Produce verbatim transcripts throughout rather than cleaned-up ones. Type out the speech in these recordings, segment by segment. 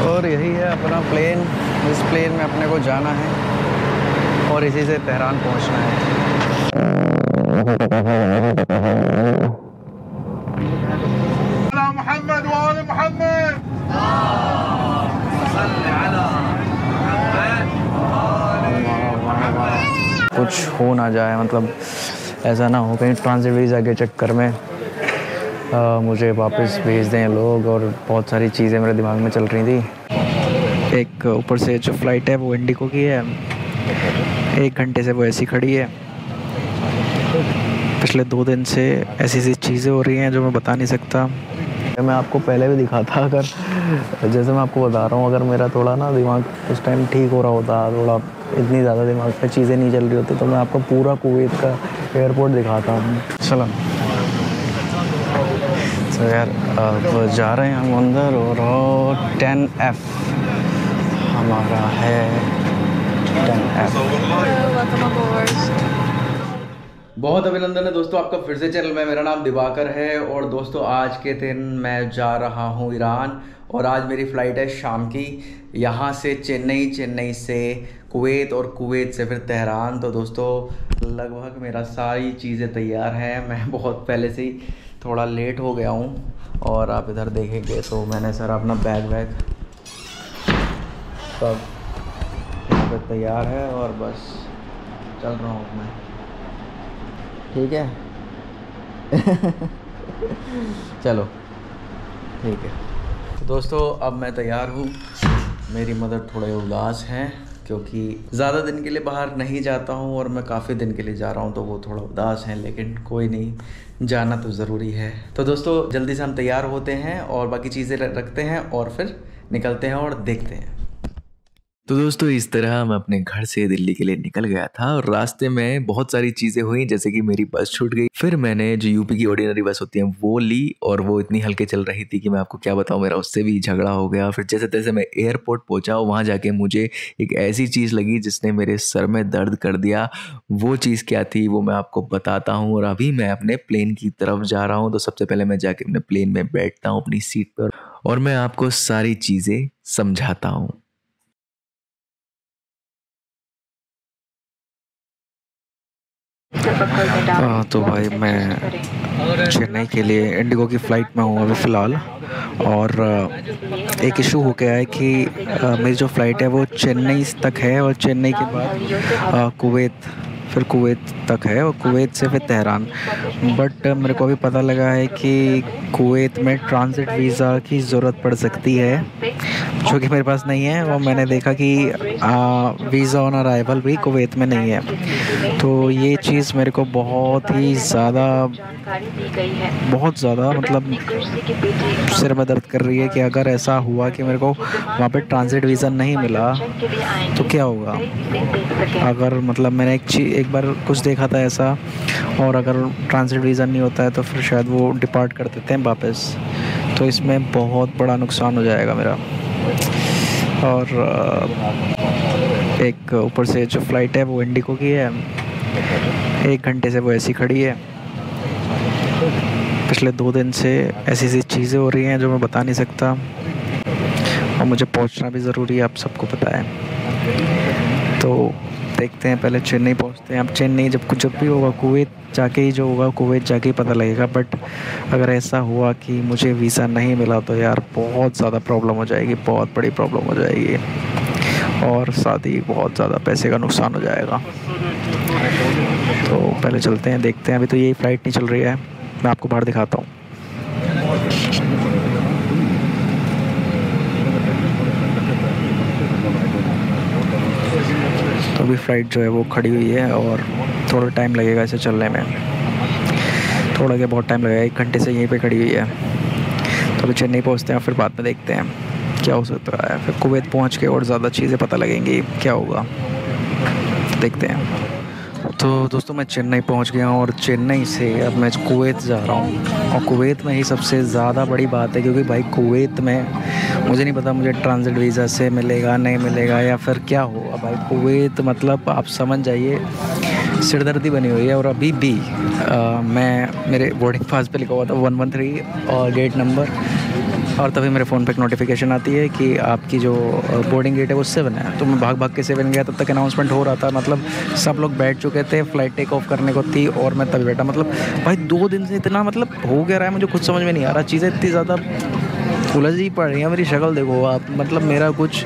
और यही है अपना प्लेन। इस प्लेन में अपने को जाना है और इसी से तेहरान पहुंचना है। मोहम्मद वाले मोहम्मद कुछ हो ना जाए, मतलब ऐसा ना हो कहीं ट्रांजिट वीज़ा के चक्कर में आ, मुझे वापस भेज दें लोग। और बहुत सारी चीज़ें मेरे दिमाग में चल रही थी। एक ऊपर से जो फ़्लाइट है वो इंडिगो की है, एक घंटे से वो ऐसी खड़ी है। पिछले दो दिन से ऐसी ऐसी चीज़ें हो रही हैं जो मैं बता नहीं सकता। मैं आपको पहले भी दिखाता, अगर जैसे मैं आपको बता रहा हूँ, अगर मेरा थोड़ा ना दिमाग उस टाइम ठीक हो रहा होता, थोड़ा इतनी ज़्यादा दिमाग पे चीज़ें नहीं चल रही होती, तो मैं आपको पूरा कुवैत का एयरपोर्ट दिखाता हूँ। चलो तो यार अब जा रहे हैं हम अंदर, और टेन एफ हमारा है। Ten F. बहुत अभिनंदन है दोस्तों आपका फिर से चैनल में। मेरा नाम दिवाकर है और दोस्तों आज के दिन मैं जा रहा हूँ ईरान, और आज मेरी फ़्लाइट है शाम की, यहाँ से चेन्नई, चेन्नई से कुवैत और कुवैत से फिर तेहरान। तो दोस्तों लगभग मेरा सारी चीज़ें तैयार हैं। मैं बहुत पहले से ही थोड़ा लेट हो गया हूँ, और आप इधर देखेंगे तो मैंने सारा अपना बैग वैग सब यहाँ पे तैयार है, और बस चल रहा हूँ मैं। ठीक है चलो ठीक है। तो दोस्तों अब मैं तैयार हूँ। मेरी मदर थोड़े उदास हैं क्योंकि ज़्यादा दिन के लिए बाहर नहीं जाता हूँ, और मैं काफ़ी दिन के लिए जा रहा हूँ, तो वो थोड़ा उदास हैं, लेकिन कोई नहीं, जाना तो ज़रूरी है। तो दोस्तों जल्दी से हम तैयार होते हैं और बाकी चीज़ें रखते हैं, और फिर निकलते हैं और देखते हैं। तो दोस्तों इस तरह मैं अपने घर से दिल्ली के लिए निकल गया था, और रास्ते में बहुत सारी चीज़ें हुई, जैसे कि मेरी बस छूट गई। फिर मैंने जो यूपी की ऑर्डिनरी बस होती है वो ली, और वो इतनी हल्के चल रही थी कि मैं आपको क्या बताऊं, मेरा उससे भी झगड़ा हो गया। फिर जैसे तैसे मैं एयरपोर्ट पहुंचा, वहाँ जाके मुझे एक ऐसी चीज़ लगी जिसने मेरे सर में दर्द कर दिया। वो चीज़ क्या थी वो मैं आपको बताता हूँ। और अभी मैं अपने प्लेन की तरफ जा रहा हूँ, तो सबसे पहले मैं जाके अपने प्लेन में बैठता हूँ अपनी सीट पर, और मैं आपको सारी चीज़ें समझाता हूँ। आ, तो भाई मैं चेन्नई के लिए इंडिगो की फ़्लाइट में हूँ अभी फ़िलहाल, और एक इशू हो गया है कि मेरी जो फ़्लाइट है वो चेन्नई तक है, और चेन्नई के बाद कुवैत, फिर कुवैत तक है, और कुवैत से फिर तेहरान। बट मेरे को अभी पता लगा है कि कुवैत में ट्रांजिट वीज़ा की ज़रूरत पड़ सकती है, जो कि मेरे पास नहीं है। और मैंने देखा कि वीज़ा ऑन अराइवल भी कुवैत में नहीं है। तो ये चीज़ मेरे को बहुत ही ज़्यादा बहुत ज़्यादा मतलब सिर में दर्द कर रही है कि अगर ऐसा हुआ कि मेरे को वहाँ पे ट्रांजिट वीज़ा नहीं मिला तो क्या होगा। अगर मतलब मैंने एक चीज़ एक बार कुछ देखा था ऐसा, और अगर ट्रांजिट वीज़ा नहीं होता है तो फिर शायद वो डिपार्ट कर देते हैं वापस। तो इसमें बहुत बड़ा नुकसान हो जाएगा मेरा। और एक ऊपर से जो फ़्लाइट है वो इंडिगो की है, एक घंटे से वो ऐसी खड़ी है। पिछले दो दिन से ऐसी ऐसी चीज़ें हो रही हैं जो मैं बता नहीं सकता, और मुझे पहुंचना भी ज़रूरी है, आप सबको पता है। तो देखते हैं, पहले चेन्नई पहुंचते हैं। अब चेन्नई जब कुछ जब भी होगा कुवैत जाके ही जो होगा कुवैत जाके ही पता लगेगा। बट अगर ऐसा हुआ कि मुझे वीज़ा नहीं मिला तो यार बहुत ज़्यादा प्रॉब्लम हो जाएगी, बहुत बड़ी प्रॉब्लम हो जाएगी, और साथ ही बहुत ज़्यादा पैसे का नुकसान हो जाएगा। तो पहले चलते हैं, देखते हैं। अभी तो यही फ़्लाइट नहीं चल रही है, मैं आपको बाहर दिखाता हूँ। तो अभी फ़्लाइट जो है वो खड़ी हुई है, और थोड़ा टाइम लगेगा इसे चलने में, थोड़ा क्या बहुत टाइम लगेगा, एक घंटे से यहीं पे खड़ी हुई है। तो अभी चेन्नई पहुँचते हैं, फिर बाद में देखते हैं क्या हो सकता है। फिर कुवैत पहुँच के और ज़्यादा चीज़ें पता लगेंगी क्या होगा, देखते हैं। तो दोस्तों मैं चेन्नई पहुंच गया हूं, और चेन्नई से अब मैं कुवैत जा रहा हूं। और कुवैत में ही सबसे ज़्यादा बड़ी बात है, क्योंकि भाई कुवैत में मुझे नहीं पता मुझे ट्रांजिट वीज़ा से मिलेगा नहीं मिलेगा या फिर क्या होगा। भाई कुवैत मतलब आप समझ जाइए सिरदर्दी बनी हुई है। और अभी भी आ, मैं मेरे बोर्डिंग पास पे लिखा हुआ था वन वन थ्री और गेट नंबर और तभी मेरे फ़ोन पे एक नोटिफिकेशन आती है कि आपकी जो बोर्डिंग गेट है वो सेवन है। तो मैं भाग भाग के सेवन गया, तब तक अनाउंसमेंट हो रहा था, मतलब सब लोग बैठ चुके थे, फ़्लाइट टेक ऑफ करने को थी और मैं तभी बैठा। मतलब भाई दो दिन से इतना मतलब हो क्या रहा है मुझे खुद समझ में नहीं आ रहा, चीज़ें इतनी ज़्यादा उलझ ही पड़ रही हैं। मेरी शक्ल देखो आप, मतलब मेरा कुछ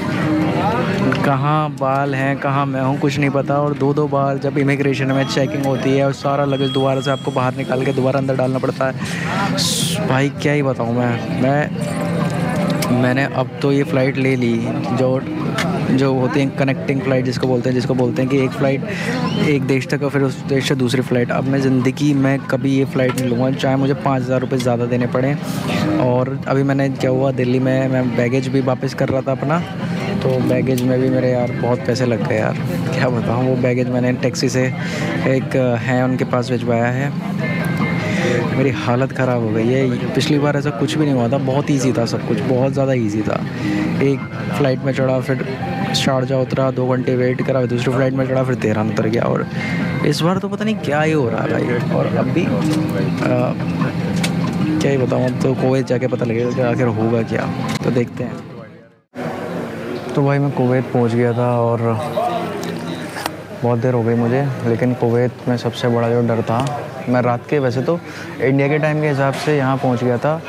कहाँ बाल हैं कहाँ मैं हूँ कुछ नहीं पता। और दो दो बार जब इमिग्रेशन में चेकिंग होती है और सारा लगेज दोबारा से आपको बाहर निकाल के दोबारा अंदर डालना पड़ता है। भाई क्या ही बताऊँ मैं मैं मैंने अब तो ये फ़्लाइट ले ली जो जो होती हैं कनेक्टिंग फ़्लाइट जिसको बोलते हैं जिसको बोलते हैं कि एक फ़्लाइट एक देश तक और फिर उस देश से दूसरी फ़्लाइट। अब मैं ज़िंदगी में कभी ये फ़्लाइट नहीं लूँगा, चाहे मुझे पाँच हज़ार रुपये ज़्यादा देने पड़ें। और अभी मैंने क्या हुआ, दिल्ली में मैं बैगेज भी वापस कर रहा था अपना, तो बैगेज में भी मेरे यार बहुत पैसे लग गए यार, क्या बताऊँ। वो बैगेज मैंने टैक्सी से एक है उनके पास भिजवाया है। मेरी हालत ख़राब हो गई है। पिछली बार ऐसा कुछ भी नहीं हुआ था, बहुत ईजी था सब कुछ, बहुत ज़्यादा ईजी था। एक फ़्लाइट में चढ़ा, फिर शारजा उतरा, दो घंटे वेट करा, फिर दूसरी फ़्लाइट में चढ़ा, फिर तेहरान उतर गया। और इस बार तो पता नहीं क्या ही हो रहा है भाई। और अब भी आ, क्या ही बताऊँ, अब तो कुवैत जाके पता लगेगा कि आखिर होगा क्या, तो देखते हैं। तो भाई मैं कुवैत पहुंच गया था और बहुत देर हो गई मुझे, लेकिन कुवैत में सबसे बड़ा जो डर था, मैं रात के वैसे तो इंडिया के टाइम के हिसाब से यहाँ पहुंच गया था,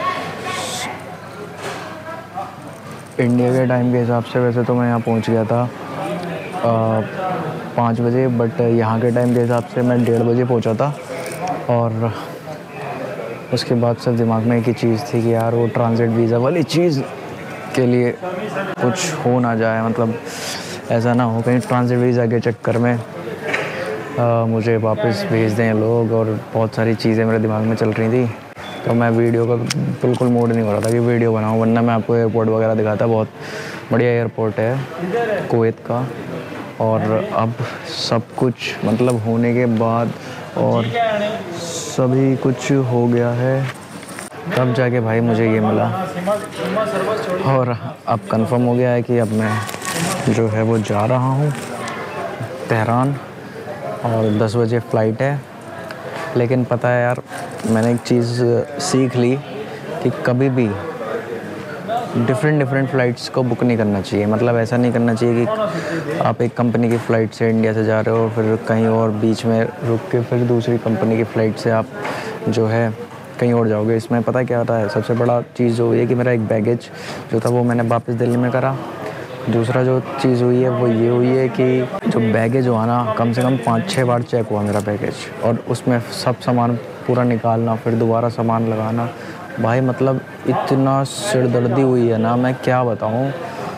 इंडिया के टाइम के हिसाब से वैसे तो मैं यहाँ पहुंच गया था पाँच बजे, बट यहाँ के टाइम के हिसाब से मैं डेढ़ बजे पहुँचा था। और उसके बाद सिर्फ दिमाग में एक ही चीज़ थी कि यार वो ट्रांजिट वीज़ा वाली चीज़ के लिए कुछ हो ना जाए, मतलब ऐसा ना हो कहीं ट्रांजिट वीज़ा के चक्कर में आ, मुझे वापस भेज दें लोग। और बहुत सारी चीज़ें मेरे दिमाग में चल रही थी, तो मैं वीडियो का बिल्कुल मूड नहीं हो रहा था कि वीडियो बनाऊं, वरना मैं आपको एयरपोर्ट वगैरह दिखाता। बहुत बढ़िया एयरपोर्ट है कुवैत का। और अब सब कुछ मतलब होने के बाद और सभी कुछ हो गया है, तब जाके भाई मुझे ये मिला। और अब कंफर्म हो गया है कि अब मैं जो है वो जा रहा हूँ तेहरान, और दस बजे फ़्लाइट है। लेकिन पता है यार, मैंने एक चीज़ सीख ली कि कभी भी डिफरेंट डिफरेंट फ़्लाइट्स को बुक नहीं करना चाहिए। मतलब ऐसा नहीं करना चाहिए कि आप एक कंपनी की फ़्लाइट से इंडिया से जा रहे हो, फिर कहीं और बीच में रुक के फिर दूसरी कंपनी की फ़्लाइट से आप जो है कहीं और जाओगे। इसमें पता क्या होता है, सबसे बड़ा चीज़ जो हुई है कि मेरा एक बैगेज जो था वो मैंने वापस दिल्ली में करा। दूसरा जो चीज़ हुई है वो ये हुई है कि जो बैगेज हुआ ना, कम से कम पाँच छः बार चेक हुआ मेरा बैगेज, और उसमें सब सामान पूरा निकालना, फिर दोबारा सामान लगाना। भाई मतलब इतना सिरदर्दी हुई है ना, मैं क्या बताऊँ।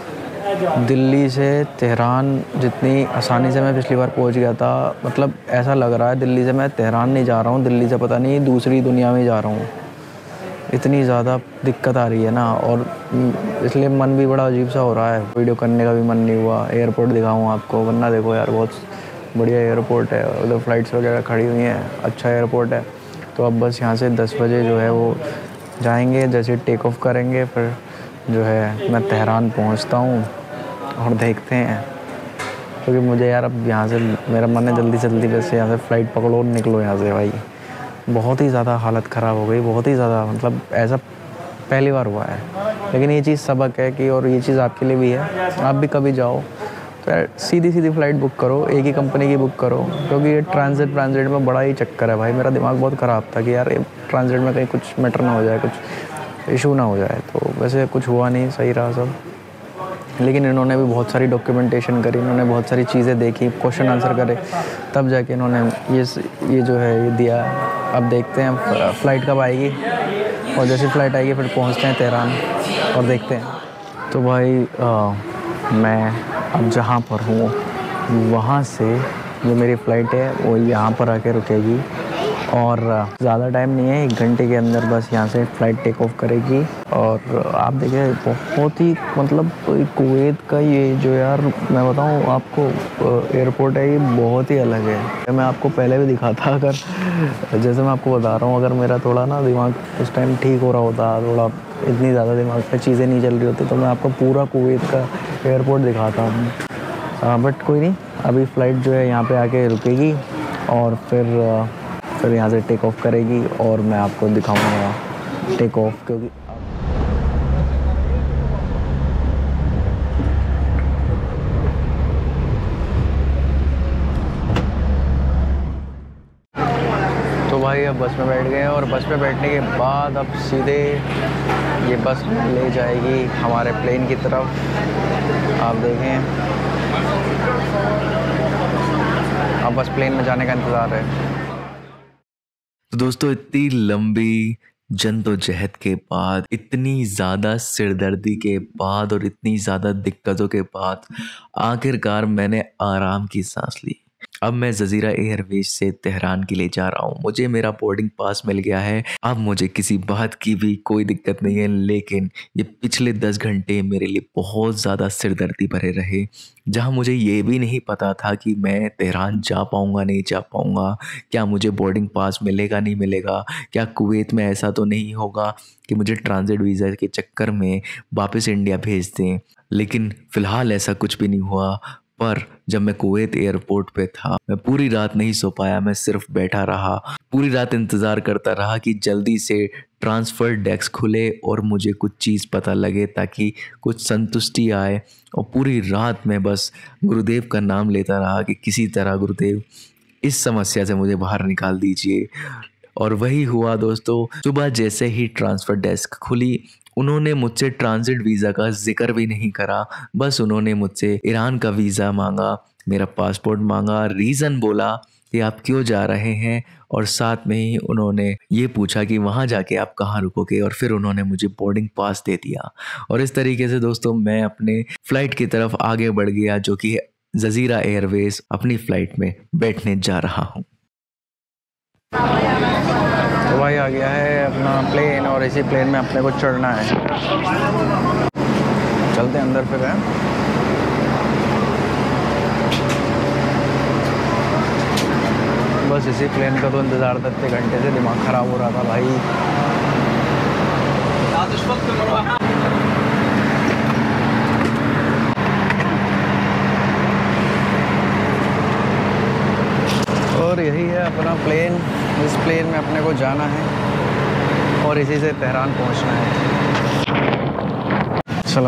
दिल्ली से तेहरान जितनी आसानी से मैं पिछली बार पहुंच गया था, मतलब ऐसा लग रहा है दिल्ली से मैं तेहरान नहीं जा रहा हूँ, दिल्ली से पता नहीं दूसरी दुनिया में जा रहा हूँ। इतनी ज़्यादा दिक्कत आ रही है ना, और इसलिए मन भी बड़ा अजीब सा हो रहा है। वीडियो करने का भी मन नहीं हुआ। एयरपोर्ट दिखाऊँ आपको, वरना देखो यार बहुत बढ़िया एयरपोर्ट है, उधर फ़्लाइट्स वगैरह खड़ी हुई हैं, अच्छा एयरपोर्ट है। तो अब बस यहाँ से दस बजे जो है वो जाएंगे, जैसे टेक ऑफ करेंगे फिर जो है मैं तेहरान पहुँचता हूँ और देखते हैं। क्योंकि तो मुझे यार अब यहाँ से मेरा मन है जल्दी से जल्दी वैसे यहाँ से फ़्लाइट पकड़ो और निकलो यहाँ से। भाई बहुत ही ज़्यादा हालत ख़राब हो गई, बहुत ही ज़्यादा, मतलब ऐसा पहली बार हुआ है। लेकिन ये चीज़ सबक है कि, और ये चीज़ आपके लिए भी है, आप भी कभी जाओ तो यार सीधी सीधी फ़्लाइट बुक करो, एक ही कंपनी की बुक करो। क्योंकि ये ट्रांजिट ट्रांजिट में बड़ा ही चक्कर है भाई। मेरा दिमाग बहुत ख़राब था कि यार ये ट्रांजिट में कहीं कुछ मैटर ना हो जाए, कुछ इशू ना हो जाए। तो वैसे कुछ हुआ नहीं, सही रहा सब। लेकिन इन्होंने भी बहुत सारी डॉक्यूमेंटेशन करी, इन्होंने बहुत सारी चीज़ें देखी, क्वेश्चन आंसर करे, तब जाके इन्होंने ये ये जो है ये दिया। अब देखते हैं फ़्लाइट कब आएगी, और जैसी फ़्लाइट आएगी फिर पहुंचते हैं तेहरान और देखते हैं। तो भाई आ, मैं अब जहाँ पर हूँ वहाँ से जो मेरी फ़्लाइट है वो यहाँ पर आके रुकेगी, और ज़्यादा टाइम नहीं है, एक घंटे के अंदर बस यहाँ से फ़्लाइट टेक ऑफ करेगी। और आप देखिए बहुत ही मतलब कुवैत का ये जो यार मैं बताऊँ आपको एयरपोर्ट है, ये बहुत ही अलग है। मैं आपको पहले भी दिखा था, अगर जैसे मैं आपको बता रहा हूँ, अगर मेरा थोड़ा ना दिमाग उस टाइम ठीक हो रहा होता, थोड़ा इतनी ज़्यादा दिमाग पे चीज़ें नहीं चल रही होती, तो मैं आपको पूरा कुवैत का एयरपोर्ट दिखाता हूँ। बट कोई नहीं, अभी फ़्लाइट जो है यहाँ पे आके रुकेगी और फिर फिर यहाँ से टेक ऑफ करेगी और मैं आपको दिखाऊंगा टेक ऑफ। क्योंकि भाई अब बस में बैठ गए हैं और बस में बैठने के बाद अब सीधे ये बस ले जाएगी हमारे प्लेन की तरफ। आप देखें, अब बस प्लेन में जाने का इंतज़ार है। तो दोस्तों, इतनी लंबी जद्दोजहद के बाद, इतनी ज़्यादा सिरदर्दी के बाद और इतनी ज़्यादा दिक्कतों के बाद आखिरकार मैंने आराम की सांस ली। अब मैं जजीरा एयरवेज से तेहरान के लिए जा रहा हूँ। मुझे मेरा बोर्डिंग पास मिल गया है। अब मुझे किसी बात की भी कोई दिक्कत नहीं है, लेकिन ये पिछले दस घंटे मेरे लिए बहुत ज़्यादा सिरदर्दी भरे रहे, जहाँ मुझे ये भी नहीं पता था कि मैं तेहरान जा पाऊँगा नहीं जा पाऊँगा, क्या मुझे बोर्डिंग पास मिलेगा नहीं मिलेगा, क्या कुवैत में ऐसा तो नहीं होगा कि मुझे ट्रांजिट वीज़ा के चक्कर में वापस इंडिया भेज दें। लेकिन फ़िलहाल ऐसा कुछ भी नहीं हुआ। पर जब मैं कुवैत एयरपोर्ट पे था, मैं पूरी रात नहीं सो पाया। मैं सिर्फ बैठा रहा, पूरी रात इंतज़ार करता रहा कि जल्दी से ट्रांसफ़र डेस्क खुले और मुझे कुछ चीज़ पता लगे ताकि कुछ संतुष्टि आए। और पूरी रात मैं बस गुरुदेव का नाम लेता रहा कि किसी तरह गुरुदेव इस समस्या से मुझे बाहर निकाल दीजिए। और वही हुआ दोस्तों। सुबह जैसे ही ट्रांसफ़र डेस्क खुली, उन्होंने मुझसे ट्रांजिट वीज़ा का जिक्र भी नहीं करा। बस उन्होंने मुझसे ईरान का वीज़ा मांगा, मेरा पासपोर्ट मांगा, रीज़न बोला कि आप क्यों जा रहे हैं, और साथ में ही उन्होंने ये पूछा कि वहाँ जाके आप कहाँ रुकोगे, और फिर उन्होंने मुझे बोर्डिंग पास दे दिया। और इस तरीके से दोस्तों मैं अपने फ़्लाइट की तरफ आगे बढ़ गया, जो कि जजीरा एयरवेज अपनी फ़्लाइट में बैठने जा रहा हूँ। तो भाई आ गया है अपना प्लेन और इसी प्लेन में अपने को चढ़ना है। चलते हैं अंदर फिर। है बस इसी प्लेन का तो इंतज़ार था, इतने घंटे से दिमाग ख़राब हो रहा था भाई। और यही है अपना प्लेन। इस प्लेन में अपने को जाना है और इसी से तेहरान पहुंचना है। चलो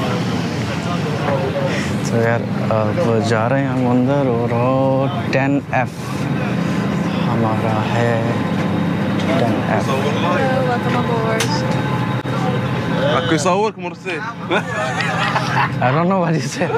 तो यार अब जा रहे हैं हम अंदर, और टेन एफ हमारा है। Ten F I don't know what you said.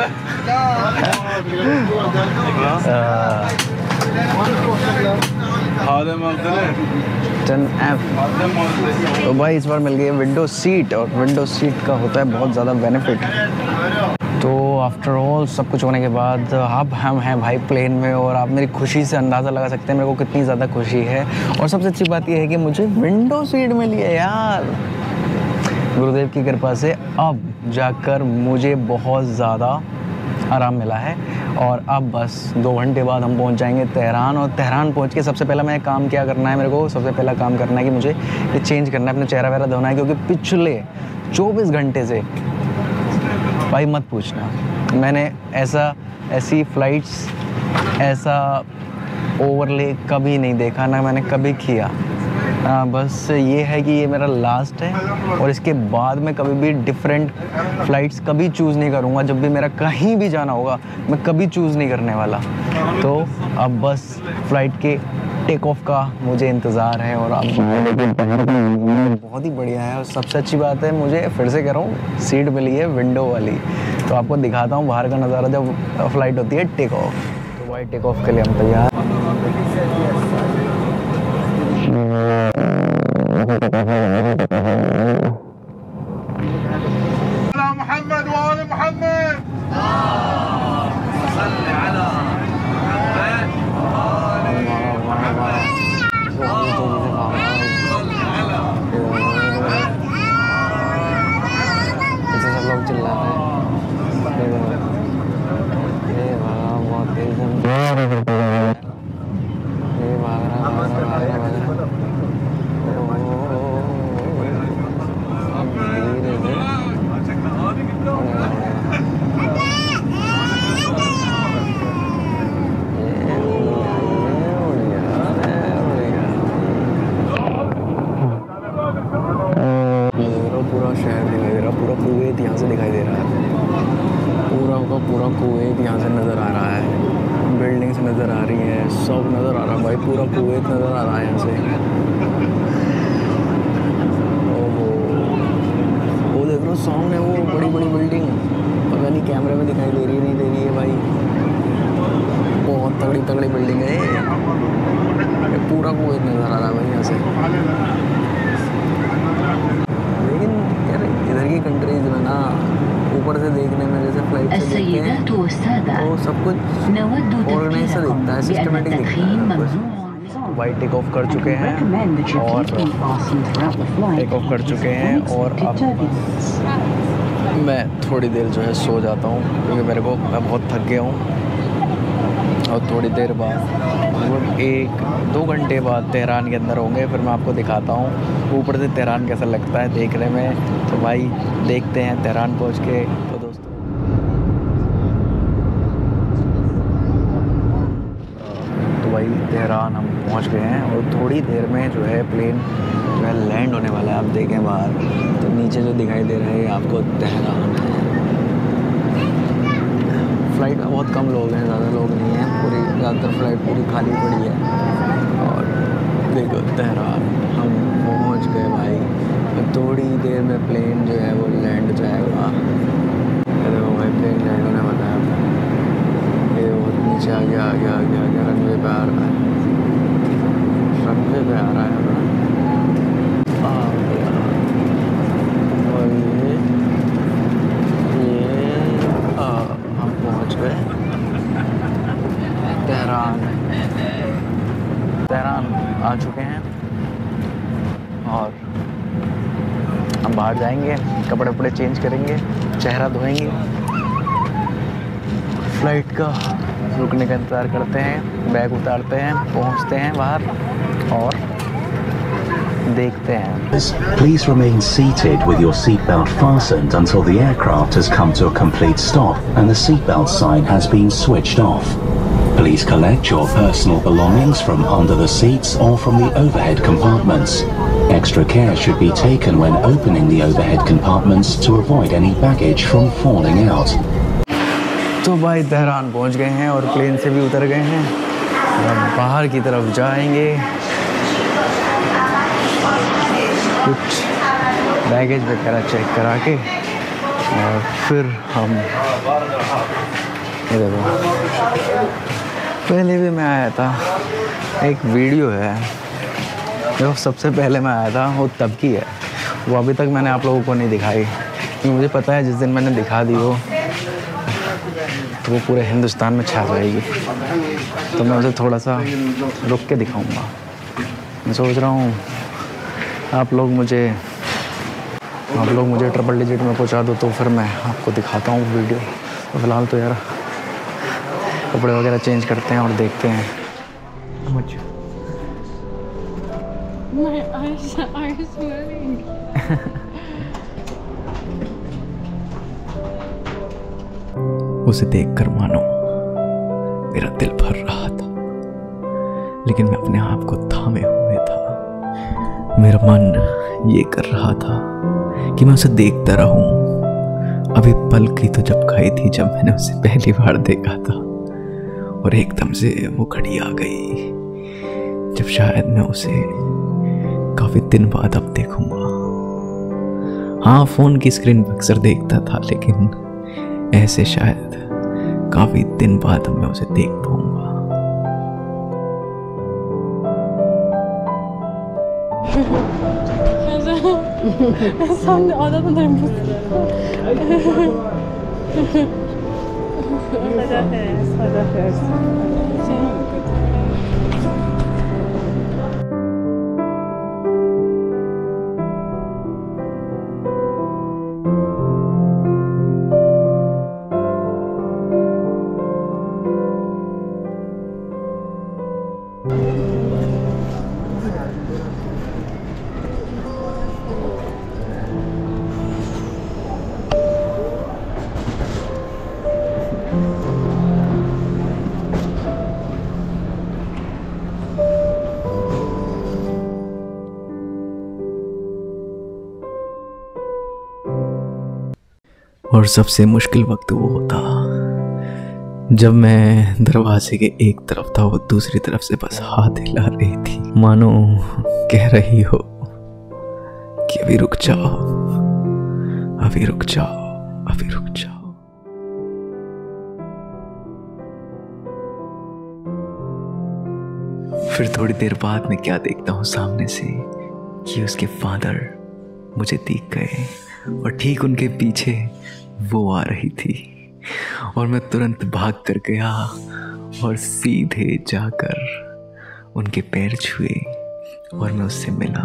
Ten F. तो भाई इस बार मिल गई है विंडो सीट, और विंडो सीट का होता है बहुत ज़्यादा बेनिफिट। तो आफ्टर ऑल सब कुछ होने के बाद अब हम हैं भाई प्लेन में, और आप मेरी खुशी से अंदाज़ा लगा सकते हैं मेरे को कितनी ज़्यादा खुशी है। और सबसे अच्छी बात यह है कि मुझे विंडो सीट मिली है यार, गुरुदेव की कृपा से। अब जाकर मुझे बहुत ज़्यादा आराम मिला है, और अब बस दो घंटे बाद हम पहुंच जाएंगे तेहरान। और तेहरान पहुंच के सबसे पहला मैं काम क्या करना है, मेरे को सबसे पहला काम करना है कि मुझे ये चेंज करना है, अपना चेहरा वगैरह धोना है, क्योंकि पिछले चौबीस घंटे से भाई मत पूछना, मैंने ऐसा ऐसी फ़्लाइट्स ऐसा ओवरले कभी नहीं देखा, ना मैंने कभी किया। आ, बस ये है कि ये मेरा लास्ट है, और इसके बाद मैं कभी भी डिफरेंट फ़्लाइट्स कभी चूज़ नहीं करूँगा। जब भी मेरा कहीं भी जाना होगा मैं कभी चूज़ नहीं करने वाला। तो अब बस फ़्लाइट के टेक ऑफ का मुझे इंतज़ार है। और अब बहुत ही बढ़िया है, और सबसे अच्छी बात है मुझे फिर से कह रहा हूँ सीट मिली है विंडो वाली। तो आपको दिखाता हूँ बाहर का नज़ारा जब फ़्लाइट होती है टेक ऑफ। तो भाई टेक ऑफ के लिए हम तैयार। محمد وآل محمد صل على सब लोग चिल्ला रहे हैं। बहुत तेज शहर दिखाई दे रहा, पूरा कुवैत यहाँ से दिखाई दे रहा है, पूरा का पूरा कुवैत यहाँ से नज़र आ रहा है। बिल्डिंग्स नज़र आ रही हैं, सब नज़र आ रहा है भाई, पूरा कुवैत नज़र आ रहा है यहाँ से। ओहो, वो देख लो सामने वो बड़ी बड़ी बिल्डिंग, पता नहीं कैमरे में दिखाई दे रही नहीं दे रही है भाई, बहुत तगड़ी तगड़ी बिल्डिंग है ये, पूरा कुवैत नज़र आ रहा है भाई यहाँ से। लेकिन यार इधर की कंट्रीज में ना ऊपर से देखने में जैसे फ्लाइट से देखते हैं तो सब कुछ ऑर्गेनाइज सा दिखता है, सिस्टमेटिक दिखता है। भाई टेक ऑफ कर चुके हैं और टेक ऑफ कर चुके हैं और अब मैं थोड़ी देर जो है सो जाता हूँ, क्योंकि मेरे को मैं बहुत थक गया हूँ। और थोड़ी देर बाद लगभग एक दो घंटे बाद तेहरान के अंदर होंगे, फिर मैं आपको दिखाता हूँ ऊपर से तेहरान कैसा लगता है देखने में। तो भाई देखते हैं तेहरान पहुँच के। तो दोस्तों तो भाई तेहरान हम पहुँच गए हैं और थोड़ी देर में जो है प्लेन जो है लैंड होने वाला है। आप देखें बाहर तो नीचे जो दिखाई दे रहा है आपको तेहरान है। फ्लाइट में बहुत कम लोग हैं, ज़्यादा लोग नहीं हैं, पूरी ज़्यादातर फ्लाइट पूरी खाली पड़ी है। और देखो तेहरान हम पहुंच गए भाई, थोड़ी देर में प्लेन जो है वो लैंड जाएगा। देखो भाई प्लेन लैंड होने वाला है, ये बहुत नीचे आ गया आ गया आ गया आ गया रनवे पे आ रहा है, रनवे पे आ रहा है आ गया। और ये ये आ, हम पहुंच गए तेहरान। तेहरान आ चुके हैं और हम बाहर जाएंगे, कपड़े वपड़े चेंज करेंगे, चेहरा धोएंगे, फ्लाइट का रुकने का इंतज़ार करते हैं, बैग उतारते हैं, पहुंचते हैं बाहर और देखते हैं। Please remain seated with your seatbelt fastened until the aircraft has come to a complete stop and the seatbelt sign has been switched off. Please collect your personal belongings from under the seats or from the overhead compartments. Extra care should be taken when opening the overhead compartments to avoid any baggage from falling out. तो भाई Tehran पहुंच गए हैं और plane से भी उतर गए हैं और अब बाहर की तरफ जाएंगे। कुछ बैगेज वगैरह चेक करा के और फिर हम ये देखो, पहले भी मैं आया था, एक वीडियो है जो सबसे पहले मैं आया था वो तब की है, वो अभी तक मैंने आप लोगों को नहीं दिखाई, क्योंकि मुझे पता है जिस दिन मैंने दिखा दी वो तो वो पूरे हिंदुस्तान में छा जाएगी। तो मैं उसे थोड़ा सा रुक के दिखाऊंगा। मैं सोच रहा हूँ आप लोग मुझे आप लोग मुझे ट्रिपल डिजिट में पहुँचा दो तो फिर मैं आपको दिखाता हूँ वीडियो। तो फिलहाल तो यार कपड़े वगैरह चेंज करते हैं और देखते हैं। My eyes are sweating. उसे देखकर मानो मेरा दिल भर रहा था, लेकिन मैं अपने आप को थामे हुए था। मेरा मन ये कर रहा था कि मैं उसे देखता रहूं। अभी पल की तो जब खाई थी जब मैंने उसे पहली बार देखा था, और एकदम से वो घड़ी आ गई जब शायद मैं उसे काफी दिन बाद अब देखूंगा। हाँ, फोन की स्क्रीन पर अक्सर देखता था, लेकिन ऐसे शायद काफी दिन बाद अब मैं उसे देख पाऊंगा। सामने आ जाता था और सबसे मुश्किल वक्त वो होता जब मैं दरवाजे के एक तरफ था, वो दूसरी तरफ से बस हाथ हिला रही थी, मानो कह रही हो कि अभी रुक जाओ, अभी रुक जाओ, अभी रुक जाओ। फिर थोड़ी देर बाद मैं क्या देखता हूँ सामने से कि उसके फादर मुझे दिख गए और ठीक उनके पीछे वो आ रही थी, और मैं तुरंत भाग कर गया और सीधे जाकर उनके पैर छुए और मैं उससे मिला।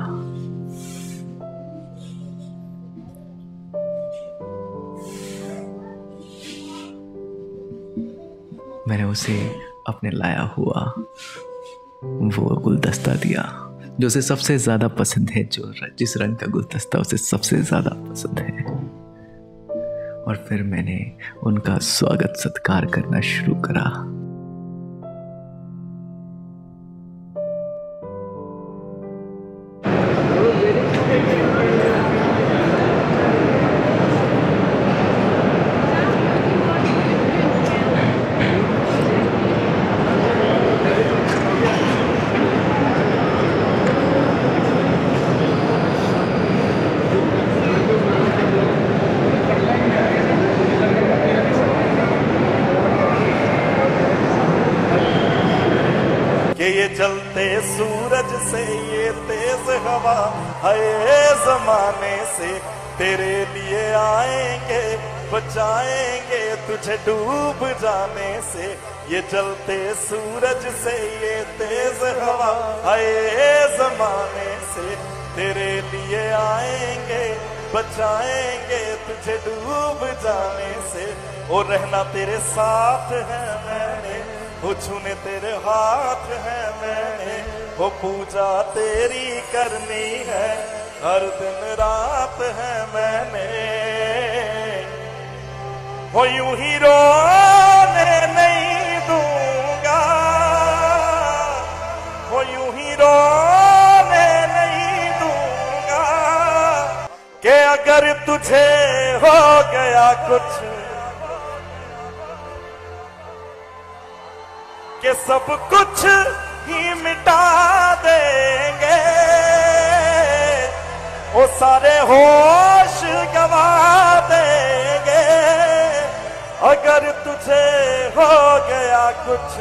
मैंने उसे अपने लाया हुआ वो गुलदस्ता दिया जो उसे सबसे ज्यादा पसंद है, जो जिस रंग का गुलदस्ता उसे सबसे ज्यादा पसंद है। और फिर मैंने उनका स्वागत सत्कार करना शुरू करा। ये जलते सूरज से ये तेज हवा है जमाने से तेरे लिए आएंगे, बचाएंगे तुझे डूब जाने से। ये जलते सूरज से ये तेज हवा है जमाने से तेरे लिए आएंगे, बचाएंगे तुझे डूब जाने से। और रहना तेरे साथ है मैंने, वो छूने तेरे हाथ है मैंने, वो पूजा तेरी करनी है हर दिन रात है मैंने। वो यूं ही रोने नहीं दूंगा, वो यूं ही रोने नहीं दूंगा कि अगर तुझे हो गया कुछ कि सब कुछ ही मिटा देंगे, वो सारे होश गवा देंगे अगर तुझे हो गया कुछ।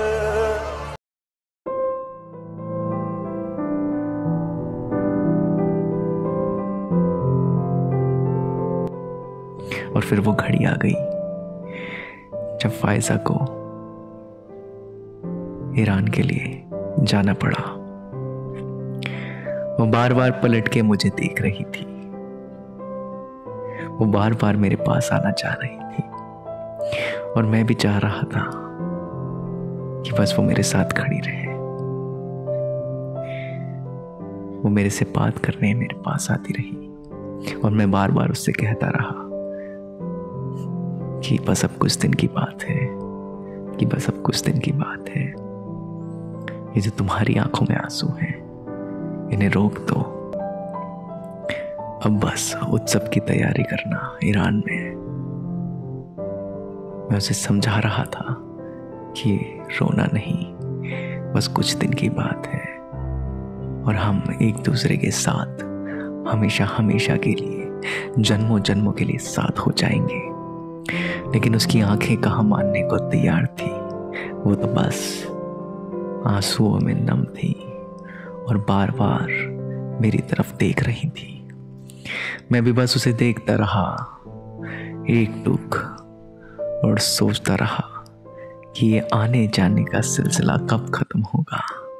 और फिर वो घड़ी आ गई जब फायजा को ईरान के लिए जाना पड़ा। वो बार बार पलट के मुझे देख रही थी, वो बार बार मेरे पास आना चाह रही थी, और मैं भी चाह रहा था कि बस वो मेरे साथ खड़ी रहे। वो मेरे से बात करने मेरे पास आती रही, और मैं बार बार उससे कहता रहा कि बस अब कुछ दिन की बात है, कि बस अब कुछ दिन की बात है। ये जो तुम्हारी आंखों में आंसू हैं, इन्हें रोक दो। अब बस उत्सव की तैयारी करना ईरान में। मैं उसे समझा रहा था कि रोना नहीं, बस कुछ दिन की बात है, और हम एक दूसरे के साथ हमेशा हमेशा के लिए, जन्मों जन्मों के लिए साथ हो जाएंगे। लेकिन उसकी आंखें कहाँ मानने को तैयार थी, वो तो बस आंसुओं में नम थी और बार बार मेरी तरफ देख रही थी। मैं भी बस उसे देखता रहा एक टूक, और सोचता रहा कि ये आने जाने का सिलसिला कब खत्म होगा,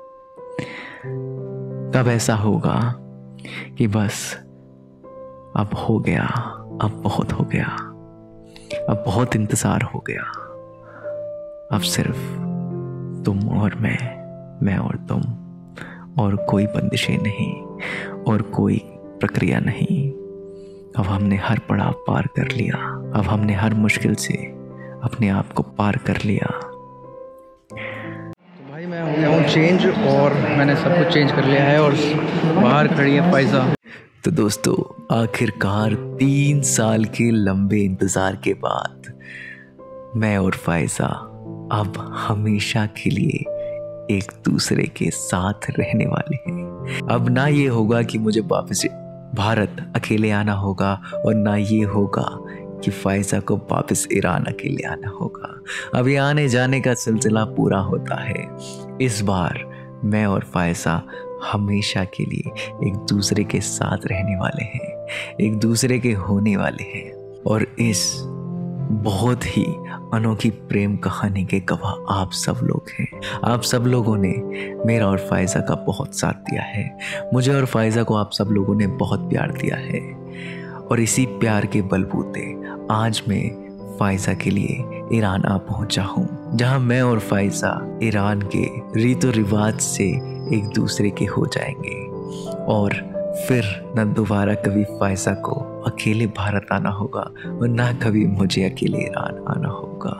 कब ऐसा होगा कि बस अब हो गया, अब बहुत हो गया, अब बहुत इंतजार हो गया, अब सिर्फ तुम और मैं, मैं और तुम, और कोई बंदिशें नहीं और कोई प्रक्रिया नहीं। अब हमने हर पड़ाव पार कर लिया, अब हमने हर मुश्किल से अपने आप को पार कर लिया। तो भाई मैं हो गया हूँ चेंज, और मैंने सब कुछ चेंज कर लिया है, और बाहर खड़ी है फायजा। तो दोस्तों, आखिरकार तीन साल के लंबे इंतजार के बाद मैं और फायजा अब हमेशा के लिए एक दूसरे के साथ रहने वाले हैं। अब ना ये होगा कि मुझे वापस भारत अकेले आना होगा और ना ये होगा कि फायजा को वापस ईरान अकेले आना होगा। अब ये आने जाने का सिलसिला पूरा होता है। इस बार मैं और फायजा हमेशा के लिए एक दूसरे के साथ रहने वाले हैं, एक दूसरे के होने वाले हैं और इस बहुत ही अनोखी प्रेम कहानी के गवाह आप सब लोग हैं। आप सब लोगों ने मेरा और फायजा का बहुत साथ दिया है। मुझे और फायजा को आप सब लोगों ने बहुत प्यार दिया है और इसी प्यार के बलबूते आज मैं फायजा के लिए ईरान आ पहुंचा हूं, जहां मैं और फायजा ईरान के रीतो रिवाज से एक दूसरे के हो जाएंगे और फिर न दोबारा कभी फायजा को अकेले भारत आना होगा और ना कभी मुझे अकेले ईरान आना होगा।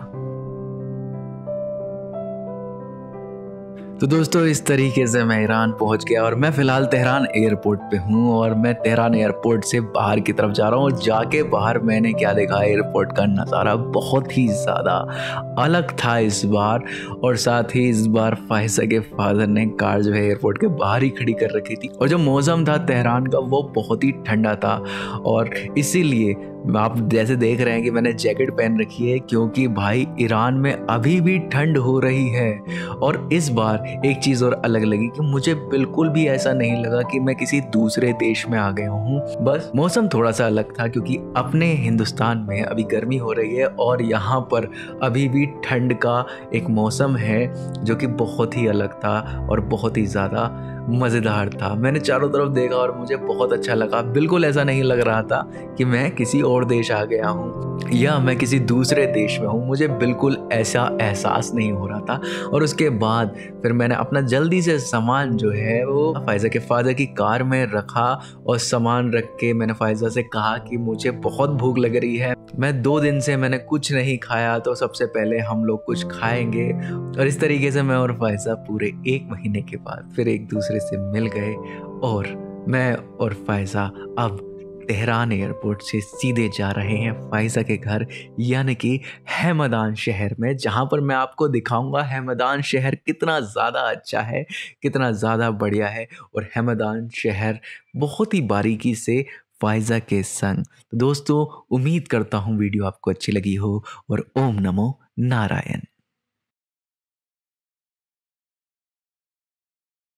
तो दोस्तों इस तरीके से मैं ईरान पहुंच गया और मैं फ़िलहाल तेहरान एयरपोर्ट पे हूं और मैं तेहरान एयरपोर्ट से बाहर की तरफ जा रहा हूं। जाके बाहर मैंने क्या देखा, एयरपोर्ट का नज़ारा बहुत ही ज़्यादा अलग था इस बार। और साथ ही इस बार फायजा के फादर ने कार जो है एयरपोर्ट के बाहर ही खड़ी कर रखी थी और जो मौसम था तेहरान का वो बहुत ही ठंडा था और इसीलिए आप जैसे देख रहे हैं कि मैंने जैकेट पहन रखी है, क्योंकि भाई ईरान में अभी भी ठंड हो रही है। और इस बार एक चीज़ और अलग लगी कि मुझे बिल्कुल भी ऐसा नहीं लगा कि मैं किसी दूसरे देश में आ गया हूँ। बस मौसम थोड़ा सा अलग था क्योंकि अपने हिंदुस्तान में अभी गर्मी हो रही है और यहाँ पर अभी भी ठंड का एक मौसम है जो कि बहुत ही अलग था और बहुत ही ज़्यादा मज़ेदार था। मैंने चारों तरफ देखा और मुझे बहुत अच्छा लगा। बिल्कुल ऐसा नहीं लग रहा था कि मैं किसी और देश आ गया हूँ या मैं किसी दूसरे देश में हूँ। मुझे बिल्कुल ऐसा एहसास नहीं हो रहा था। और उसके बाद फिर मैंने अपना जल्दी से सामान जो है वो फायजा के फादर की कार में रखा और सामान रख के मैंने फायजा से कहा कि मुझे बहुत भूख लग रही है, मैं दो दिन से मैंने कुछ नहीं खाया, तो सबसे पहले हम लोग कुछ खाएंगे। और इस तरीके से मैं और फायजा पूरे एक महीने के बाद फिर एक दूसरे से मिल गए और मैं और फायजा अब तेहरान एयरपोर्ट से सीधे जा रहे हैं फायजा के घर, यानी कि हैमदान शहर में, जहां पर मैं आपको दिखाऊंगा हैमदान शहर कितना ज़्यादा अच्छा है, कितना ज़्यादा बढ़िया है और हैमदान शहर बहुत ही बारीकी से फायजा के संग। तो दोस्तों उम्मीद करता हूँ वीडियो आपको अच्छी लगी हो और ओम नमो नारायण।